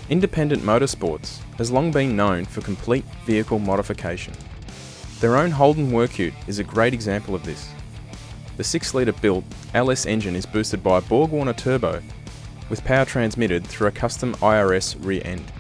Independent Motorsports has long been known for complete vehicle modification. Their own Holden work ute is a great example of this. The 6-litre built LS engine is boosted by a Borg Warner turbo with power transmitted through a custom IRS rear end.